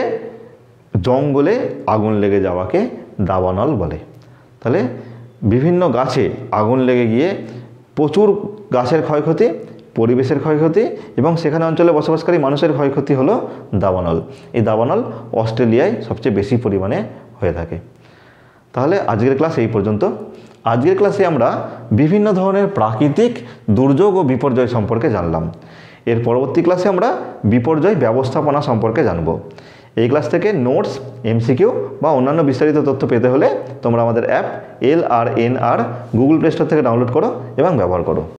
জঙ্গলে আগুন লেগে যাওয়াকে দাবানল বলে। তাহলে বিভিন্ন গাছে আগুন লেগে গিয়ে প্রচুর গাছের ক্ষয়ক্ষতি, পরিবেশের ক্ষয়ক্ষতি এবং সেখানে অঞ্চলে বসবাসকারী মানুষের ক্ষয়ক্ষতি হলো দাবানল। এই দাবানল অস্ট্রেলিয়ায় সবচেয়ে বেশি পরিমাণে হয়ে থাকে। তাহলে আজকের ক্লাস এই পর্যন্ত। আজকের ক্লাসে আমরা বিভিন্ন ধরনের প্রাকৃতিক দুর্যোগ ও বিপর্যয় সম্পর্কে জানলাম। এর পরবর্তী ক্লাসে আমরা বিপর্যয় ব্যবস্থাপনা সম্পর্কে জানব। এই ক্লাস থেকে নোটস, এমসিকিউ বা অন্যান্য বিস্তারিত তথ্য পেতে হলে তোমরা আমাদের app L R N R Google Play Store থেকে ডাউনলোড করো এবং ব্যবহার করো।